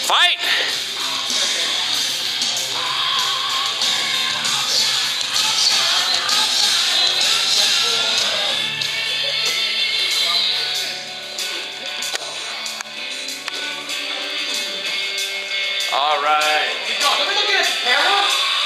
Fight! All right. Keep going. Let me look at the camera.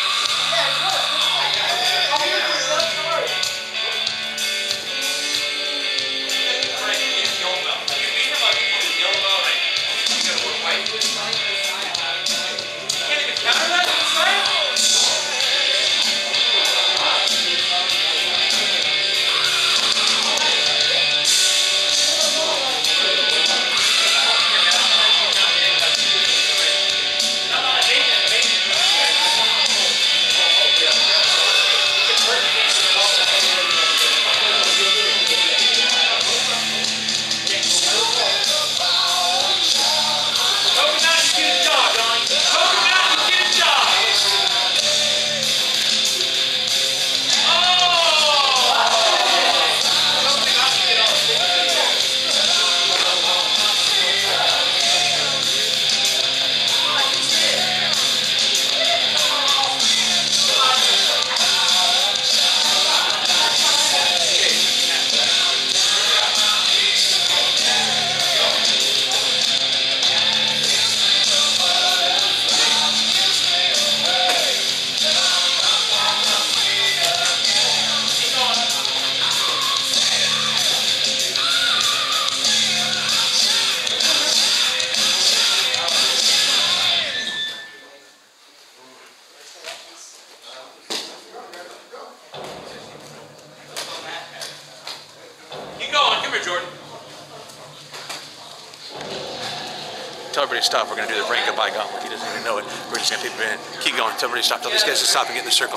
Tell everybody to stop. We're going to do the Brent goodbye gauntlet. He doesn't even know it. We're just going to keep going. Tell everybody to stop. Tell these guys to stop and get in the circle.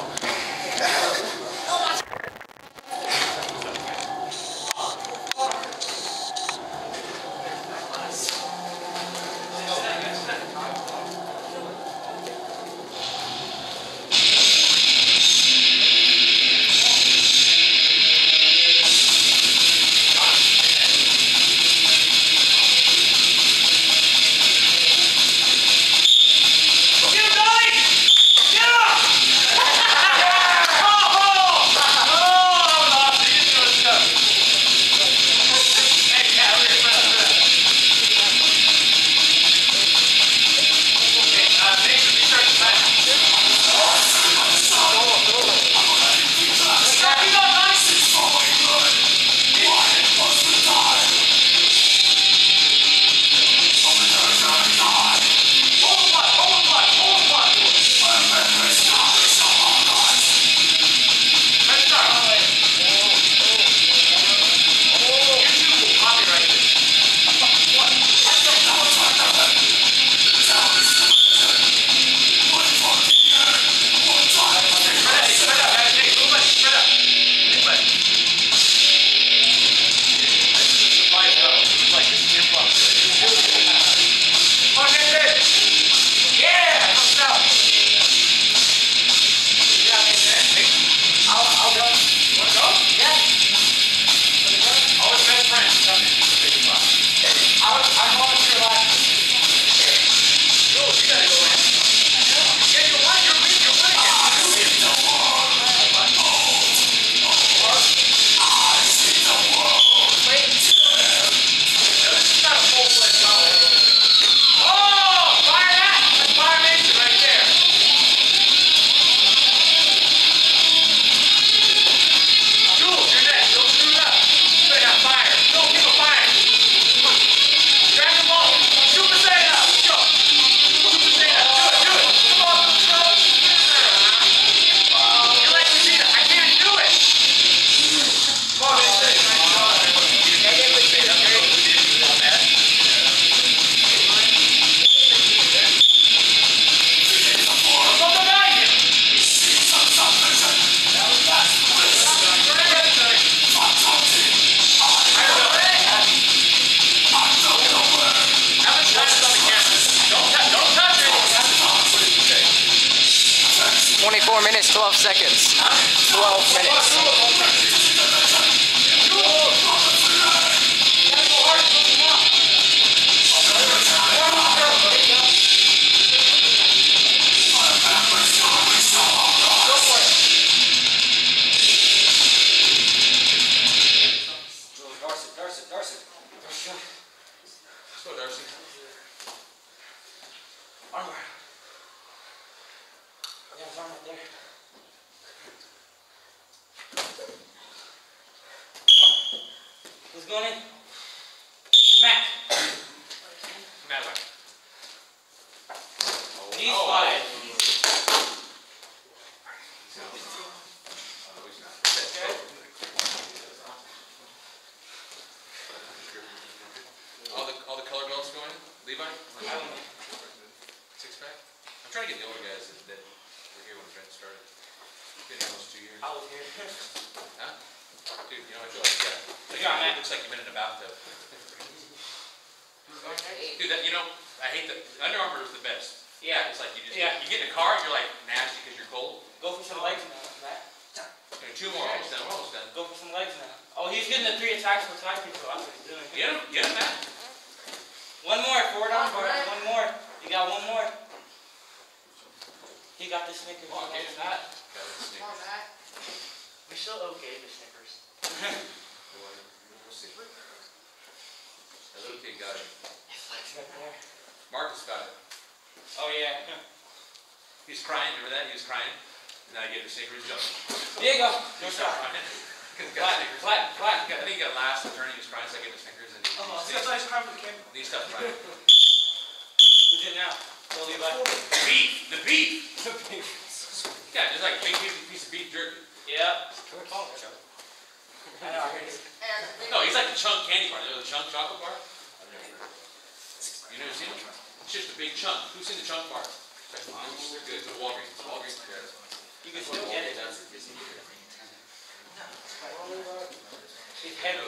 minutes, 12 seconds. 12 minutes. Armbar. Yeah, his arm right there. Come on. Who's going in? Matt. Matt. He's wide. All the color belts going? Levi? Six pack? I'm trying to get the older guys that were here when Brent started. It's been almost 2 years. I was here. Huh? Dude, you know what I feel like? It looks like you've been in a bathtub. Dude, that, you know, I hate the Under Armour is the best. Yeah. It's like you get in a car and you're like nasty because you're cold. Go for some legs now, Matt. Okay, 2 more, almost done. We're almost done. Go for some legs now. Oh, he's getting the 3 attacks for time control. That's what he's doing. Get him, Matt. One more, forward arm bar. One more. You got one more. He got the Snickers. Come on, get him. Matt. Got the Snickers. We're still okay with Snickers. We'll see. That little kid got it. Right there. Marcus got it. Oh yeah. He's crying, remember that? He was crying. And then I gave him Snickers. There you go. No shot. Flat. I think he got last in the turn. He was crying, so I gave him Snickers. And That's nice crying for the camera. he stopped crying. Who's in now? Go Levi. The beef. Yeah, just like a big piece of beef jerky. Yeah. I know, I heard it. No, he's like the chunk candy bar. You know the chunk chocolate bar? You never seen it? It's just a big chunk. Who's seen the chunk bar? They're good. It's a Walgreens. Walgreens. You can still get it. It's heavy.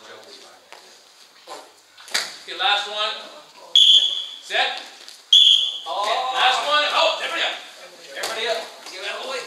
Okay, last one. Set. Oh. Okay, last one. Oh, everybody up. Everybody up. Get out of the way.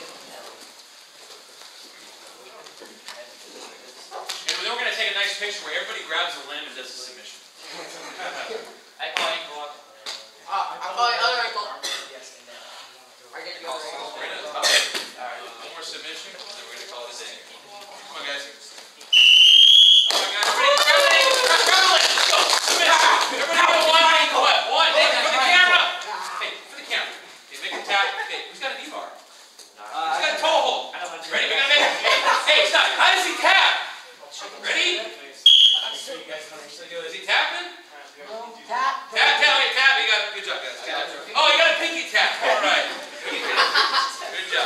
And then we're going to take a nice picture where everybody grabs a limb and does a submission. I call ankle lock. I call it other ankle. I get the other ankle. Right on top. Alright, one more submission, and then we're going to call it a day. Come on, guys. Come on, guys. Ready? Grab the ankle. Grab the leg. Let's go. Submission. Everybody go one ankle. One. Hey, for the camera. Hey, for the camera. Okay, make a tap. Okay, who's got a knee bar? Who's got a toe hold? Ready? We're going to make it. Hey, stop. How does he tap? Ready? Is he tapping? Tap. Tap. You got it. Good job, guys. Oh, you got a pinky tap. All right. Good job.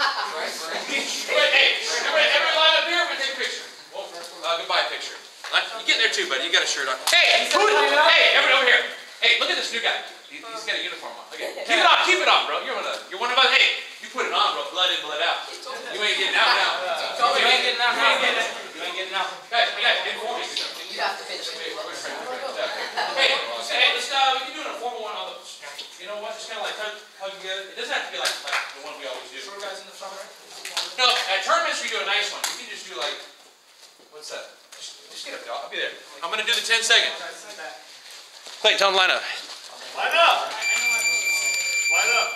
Hey, everybody line up here. We're going to take a picture. Goodbye picture. You get in there too, buddy. You got a shirt on. Hey, everybody over here. Hey, look at this new guy. He's got a uniform on. Okay. Keep it on, bro. You're one of us. Hey, you put it on, bro. Blood in, blood out. You ain't getting out now. You ain't getting out. You ain't getting out. Guys, inform me. You have to finish it. Hey, let's we can do an informal one on the. You know what? Just kind of like hug together. It doesn't have to be like the one we always do. Short guys in the front, right? No, at tournaments we do a nice one. We can just do like, what's that? Just get up, dog. I'll be there. I'm gonna do the 10 seconds. Clay, tell them line up. Line up. Line up.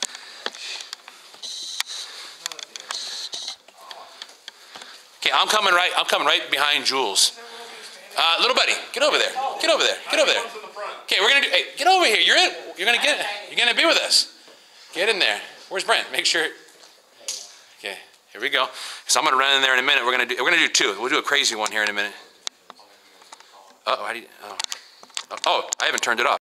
Okay, I'm coming right behind Jules. Little buddy, get over there. Get over there. Okay, we're gonna do. Hey, get over here. You're gonna be with us. Get in there. Where's Brent? Make sure. Okay, here we go. So I'm gonna run in there in a minute. We're gonna do 2. We'll do a crazy one here in a minute. Oh, I haven't turned it off.